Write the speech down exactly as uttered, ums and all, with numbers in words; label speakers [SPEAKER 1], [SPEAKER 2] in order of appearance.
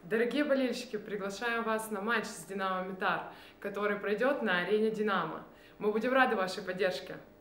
[SPEAKER 1] Дорогие болельщики, приглашаем вас на матч с Динамо Митар, который пройдет на арене Динамо. Мы будем рады вашей поддержке.